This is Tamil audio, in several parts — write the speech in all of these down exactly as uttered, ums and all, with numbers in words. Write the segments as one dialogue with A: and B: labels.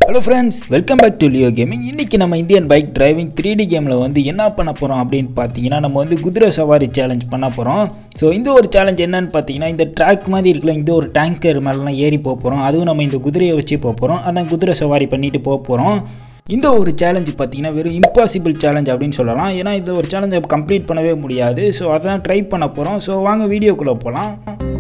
A: Hello friends, welcome back to Leo Gaming. இன்னைக்கு நம்ம Indian bike driving three D கேம்ல வந்து என்ன பண்ண போறோம் அப்படினு பாத்தீங்கன்னா நம்ம வந்து குதிரை சவாரி சேலஞ்ச் பண்ண போறோம். சோ இந்த ஒரு சேலஞ்ச் என்னன்னு பாத்தீங்கன்னா இந்த ட்ராக் மாதிரி இருக்குல இந்த ஒரு டேங்கர் மேலலாம் ஏறி போக போறோம். அதுவும் நம்ம இந்த குதிரையை வச்சு போக போறோம். அதான் குதிரை சவாரி பண்ணிட்டு போக போறோம். இந்த ஒரு சேலஞ்ச் பாத்தீங்கன்னா வெறும் இம்பாசிபிள் சேலஞ்ச் அப்படினு சொல்லலாம். ஏன்னா இந்த ஒரு சேலஞ்சை கம்ப்ளீட் பண்ணவே முடியாது. சோ அதான் ட்ரை பண்ண போறோம். சோ வாங்க வீடியோக்குள்ள போலாம்.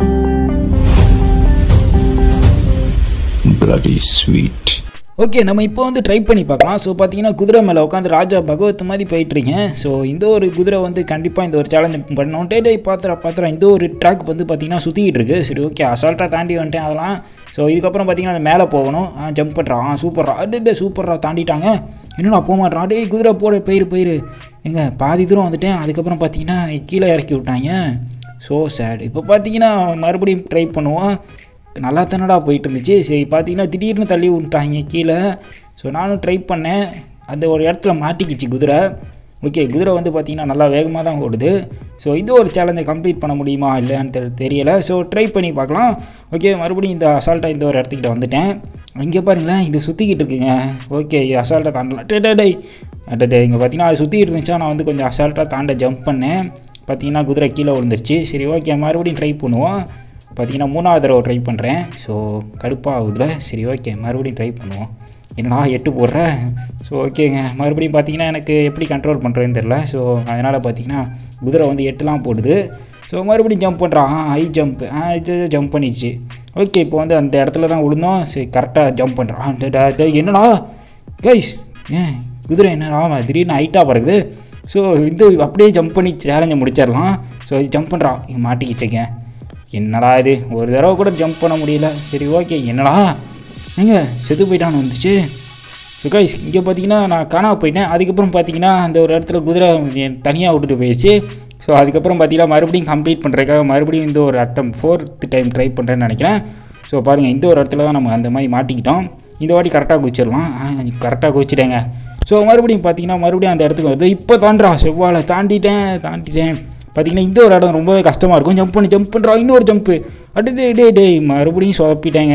B: Bloody sweet.
A: ஓகே, நம்ம இப்போ வந்து ட்ரை பண்ணி பார்க்கலாம். ஸோ பார்த்தீங்கன்னா குதிரை மேலே உட்காந்து ராஜா பகவத் மாதிரி போயிட்டுருக்கேன். ஸோ இந்த ஒரு குதிரை வந்து கண்டிப்பாக இந்த ஒரு சேலஞ்ச் பண்ணணும். டே டே பாத்திரா பாத்திரா இந்த ஒரு ட்ராக் வந்து பார்த்தீங்கன்னா சுற்றிக்கிட்டு இருக்குது. சரி ஓகே, அசால்ட்டாக தாண்டி வந்துட்டேன் அதெல்லாம். ஸோ இதுக்கப்புறம் பார்த்தீங்கன்னா அது மேலே போகணும். ஆ ஜம்ப் பண்ணுறான். ஆ சூப்பர்ரா, டே சூப்பர்ரா தாண்டிட்டாங்க. என்னடா போக மாட்டேறான். டே குதிரை போட போயிரு போயிரு எங்க பாதி தூரம் வந்துட்டேன். அதுக்கப்புறம் பார்த்தீங்கன்னா கீழே இறக்கி விட்டாங்க. So sad. இப்போ பார்த்தீங்கன்னா மறுபடியும் ட்ரை பண்ணுவோம். நல்லா தானடா போயிட்டு இருந்துச்சு. சரி பார்த்தீங்கன்னா திடீர்னு தள்ளி விட்டாங்க கீழே. ஸோ நானும் ட்ரை பண்ணேன். அந்த ஒரு இடத்துல மாட்டிக்கிச்சு குதிரை. ஓகே, குதிரை வந்து பார்த்திங்கன்னா நல்லா வேகமாக தான் ஓடுது. ஸோ இது ஒரு சேலஞ்சை கம்ப்ளீட் பண்ண முடியுமா இல்லைன்னு தெ தெரியலை. ஸோ ட்ரை பண்ணி பார்க்கலாம். ஓகே, மறுபடியும் இந்த அசால்ட்டாக இந்த ஒரு இடத்துக்கிட்ட வந்துட்டேன். இங்கே பாருங்களேன், இது சுற்றிக்கிட்டு இருக்குங்க. ஓகே, அசால்ட்டாக தாண்டலாம். டே டே டே டே இங்கே பார்த்தீங்கன்னா அது சுற்றிக்கிட்டு இருந்துச்சா நான் வந்து கொஞ்சம் அசால்ட்டாக தாண்ட ஜம்ப் பண்ணேன். பார்த்தீங்கன்னா குதிரை கீழே விழுந்துருச்சு. சரி ஓகே, மறுபடியும் ட்ரை பண்ணுவோம். பார்த்தீங்கன்னா மூணாவது தடவை ட்ரை பண்ணுறேன். ஸோ கடுப்பாகுதுல. சரி ஓகே, மறுபடியும் ட்ரை பண்ணுவோம். என்னடா எட்டு போடுற. ஸோ ஓகேங்க, மறுபடியும் பார்த்தீங்கன்னா எனக்கு எப்படி கண்ட்ரோல் பண்ணுறதுன்னு தெரில. ஸோ அதனால் பார்த்தீங்கன்னா குதிரை வந்து எட்டுலாம் போடுது. ஸோ மறுபடியும் ஜம்ப் பண்ணுறான். ஹை ஜம்ப் ஆ இது ஜம்ப் பண்ணிடுச்சு. ஓகே, இப்போ வந்து அந்த இடத்துல தான் விழுந்தோம். சரி கரெக்டாக ஜம்ப் பண்ணுறான். என்னடா கைஸ், ஏன் குதிரை என்னடா திடீர்னு ஹைட்டாக பறக்குது. ஸோ இது அப்படியே ஜம்ப் பண்ணி சேலஞ்சை முடிச்சிடலாம். ஸோ இது ஜம்ப் பண்ணுறான். மாட்டிக்கிச்சேங்க. என்னடா இது ஒரு தடவை கூட ஜம்ப் பண்ண முடியல. சரி ஓகே, என்னடா எங்கே செத்து போயிட்டான்னு வந்துச்சு. ஸோ கைஸ் இங்கே பார்த்தீங்கன்னா நான் காணாமல் போயிட்டேன். அதுக்கப்புறம் பார்த்தீங்கன்னா அந்த ஒரு இடத்துல குதிரை தனியாக விட்டுட்டு போயிடுச்சு. ஸோ அதுக்கப்புறம் பார்த்தீங்கன்னா மறுபடியும் கம்ப்ளீட் பண்ணுறதுக்காக மறுபடியும் இந்த ஒரு அட்டம் ஃபோர்த்து டைம் ட்ரை பண்ணுறேன்னு நினைக்கிறேன். ஸோ பாருங்கள், இந்த ஒரு இடத்துல தான் நம்ம அந்த மாதிரி மாட்டிக்கிட்டோம். இந்த வாட்டி கரெக்டாக குதிச்சிடலாம். கரெக்டாக குதிச்சிட்டேங்க. ஸோ மறுபடியும் பார்த்தீங்கன்னா மறுபடியும் அந்த இடத்துக்கு வருது. இப்போ தாண்டா செவ்வாழை தாண்டிட்டேன் தாண்டிட்டேன் பார்த்தீங்கன்னா இந்த ஒரு இடம் ரொம்பவே கஷ்டமாக இருக்கும். ஜம்ப் பண்ணி ஜம்ப் பண்ணுறா. இன்னொரு ஜம்ப்பு. அட்டு டே டே டே மறுபடியும் சொதப்பிட்டேங்க.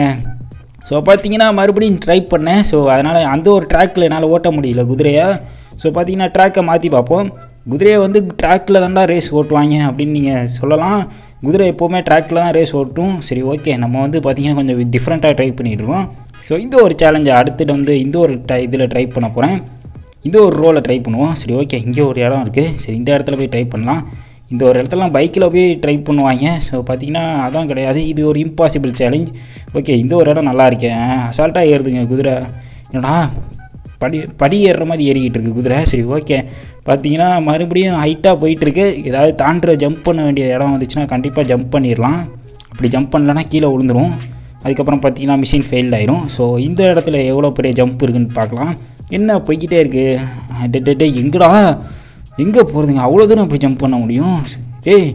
A: ஸோ பார்த்தீங்கன்னா மறுபடியும் ட்ரை பண்ணேன். ஸோ அதனால் அந்த ஒரு ட்ராக்கில் என்னால் ஓட்ட முடியல குதிரையை. ஸோ பார்த்தீங்கன்னா ட்ராக்கை மாற்றி பார்ப்போம். குதிரையை வந்து ட்ராக்கில் தான்டா ரேஸ் ஓட்டுவாங்க அப்படின்னு நீங்கள் சொல்லலாம். குதிரை எப்போவுமே ட்ராக்கில் தான் ரேஸ் ஓட்டும். சரி ஓகே, நம்ம வந்து பார்த்திங்கன்னா கொஞ்சம் டிஃப்ரெண்ட்டாக ட்ரை பண்ணிகிட்ருக்கோம். ஸோ இந்த ஒரு சேலஞ்சை அடுத்துட்டு வந்து இந்த ஒரு ட இதில் ட்ரை பண்ண போகிறேன். இந்த ஒரு ரோலை ட்ரை பண்ணுவோம். சரி ஓகே, இங்கே ஒரு இடம் இருக்குது. சரி இந்த இடத்துல போய் ட்ரை பண்ணலாம். இந்த ஒரு இடத்துலலாம் பைக்கில் போய் ட்ரை பண்ணுவாங்க. ஸோ பார்த்தீங்கன்னா அதான் கிடையாது. இது ஒரு இம்பாசிபிள் சேலஞ்ச். ஓகே, இந்த ஒரு இடம் நல்லா இருக்கேன். அசால்ட்டாக ஏறுதுங்க குதிரை. என்னடா படி படி ஏறுற மாதிரி ஏறிக்கிட்டு இருக்குது குதிரை. சரி ஓகே, பார்த்தீங்கன்னா மறுபடியும் ஹைட்டாக போயிட்டுருக்கு. ஏதாவது தாண்டுற ஜம்ப் பண்ண வேண்டிய இடம் வந்துச்சுன்னா கண்டிப்பாக ஜம்ப் பண்ணிடலாம். அப்படி ஜம்ப் பண்ணலன்னா கீழே விழுந்துடும். அதுக்கப்புறம் பார்த்தீங்கன்னா மிஷின் ஃபெயில்ட் ஆயிரும். ஸோ இந்த இடத்துல எவ்வளோ பெரிய ஜம்ப் இருக்குதுன்னு பார்க்கலாம். என்ன போய்கிட்டே இருக்குது. டே டே எங்கடா எங்கே போகிறதுங்க, அவ்வளோ தூரம் அப்படி ஜம்ப் பண்ண முடியும். டேய்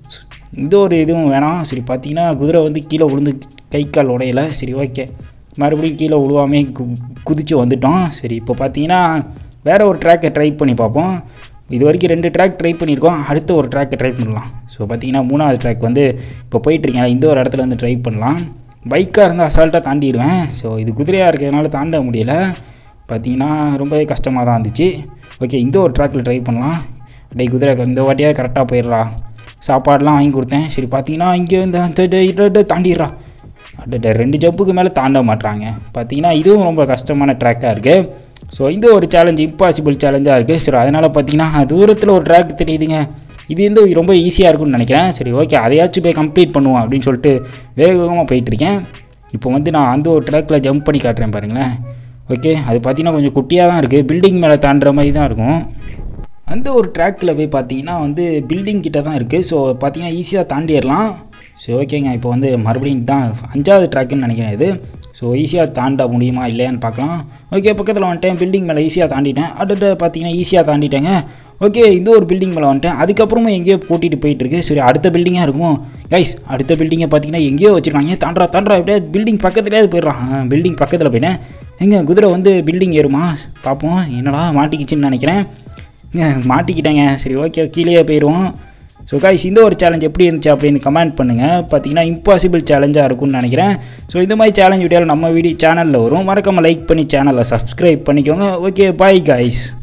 A: இந்த ஒரு இதுவும் வேணாம். சரி பார்த்தீங்கன்னா குதிரை வந்து கீழே விழுந்து கை கால் உடையல. சரி ஓகே, மறுபடியும் கீழே விழுவாமே கு குதித்து வந்துட்டோம். சரி இப்போ பார்த்தீங்கன்னா வேறு ஒரு ட்ராக்கை ட்ரை பண்ணி பார்ப்போம். இது வரைக்கும் ரெண்டு ட்ராக் ட்ரை பண்ணியிருக்கோம். அடுத்த ஒரு ட்ராக்கை ட்ரை பண்ணலாம். ஸோ பார்த்தீங்கன்னா மூணாவது ட்ராக் வந்து இப்போ போயிட்டுருக்கேன். இந்த ஒரு இடத்துல வந்து ட்ரை பண்ணலாம். பைக்காக இருந்தால் அசால்ட்டாக தாண்டிடுவேன். ஸோ இது குதிரையாக இருக்கிறதுனால தாண்ட முடியலை. பார்த்தீங்கன்னா ரொம்பவே கஷ்டமாக தான் இருந்துச்சு. ஓகே, இந்த ஒரு ட்ராக்கில் ட்ரை பண்ணலாம். டே குதிரை இந்த வாட்டியாக கரெக்டாக போயிடுறா. சாப்பாடெலாம் வாங்கி கொடுத்தேன். சரி பார்த்தீங்கன்னா இங்கே இந்த தாண்டிடுறா. அட ரெண்டு ஜப்புக்கு மேலே தாண்ட மாட்டுறாங்க. பார்த்தீங்கன்னா இதுவும் ரொம்ப கஷ்டமான ட்ராக்காக இருக்குது. ஸோ இந்த ஒரு சேலஞ்ச் இம்பாசிபிள் சேலஞ்சாக இருக்குது. சரி அதனால் பார்த்தீங்கன்னா தூரத்தில் ஒரு ட்ராக் தெரியுதுங்க. இது வந்து ரொம்ப ஈஸியாக இருக்கும்னு நினைக்கிறேன். சரி ஓகே, அதையாச்சும் போய் கம்ப்ளீட் பண்ணுவோம் அப்படின்னு சொல்லிட்டு வேகமாக போயிட்டுருக்கேன். இப்போ வந்து நான் அந்த ஒரு ட்ராக்கில் ஜம்ப் பண்ணி காட்டுறேன் பாருங்களேன். ஓகே, அது பார்த்தீங்கன்னா கொஞ்சம் குட்டியாக தான் இருக்குது. பில்டிங் மேலே தாண்டுற மாதிரி தான் இருக்கும். அந்த ஒரு ட்ராக்கில் போய் பார்த்தீங்கன்னா வந்து பில்டிங் கிட்ட தான் இருக்குது. ஸோ பார்த்தீங்கன்னா ஈஸியாக தாண்டிடலாம். ஸோ ஓகேங்க, இப்போ வந்து மறுபடியும் தான் அஞ்சாவது ட்ராக்குன்னு நினைக்கிறேன் இது. ஸோ ஈஸியாக தாண்ட முடியுமா இல்லையான்னு பார்க்கலாம். ஓகே, பக்கத்தில் வந்துட்டேன். பில்டிங் மேலே ஈஸியாக தாண்டிட்டேன். அடுத்த பார்த்தீங்கன்னா ஈஸியாக தாண்டிட்டேங்க. ஓகே, இந்த ஒரு பில்டிங் மேலே வந்துட்டேன். அதுக்கப்புறமும் எங்கேயோ கூட்டிகிட்டு போயிட்டுருக்கு. சரி அடுத்த பில்டிங்காக இருக்கும் கைஸ். அடுத்த பில்டிங்கை பார்த்தீங்கன்னா எங்கேயோ வச்சுருக்காங்க. தாண்டா தாண்டா எப்படியா பில்டிங் பக்கத்துலேயே போயிடுறான். பில்டிங் பக்கத்தில் போயிட்டேன். எங்கே குதிரை வந்து பில்டிங் ஏறுமா பார்ப்போம். என்னடா மாட்டிக்கிச்சின்னு நினைக்கிறேன். மாட்டிக்கிட்டேங்க. சரி ஓகே, கீழே போயிடுவோம். ஸோ கைஸ் இந்த ஒரு சேலஞ்ச் எப்படி இருந்துச்சு அப்படின்னு கமெண்ட் பண்ணுங்கள். பார்த்தீங்கன்னா இம்பாசிபிள் சேலஞ்சாக இருக்கும்னு நினைக்கிறேன். ஸோ இந்த மாதிரி சேலஞ்ச் வீடியோவில் நம்ம வீடியோ சேனலில் வரும். மறக்காமல் லைக் பண்ணி சேனலை சப்ஸ்கிரைப் பண்ணிக்கோங்க. Okay bye guys.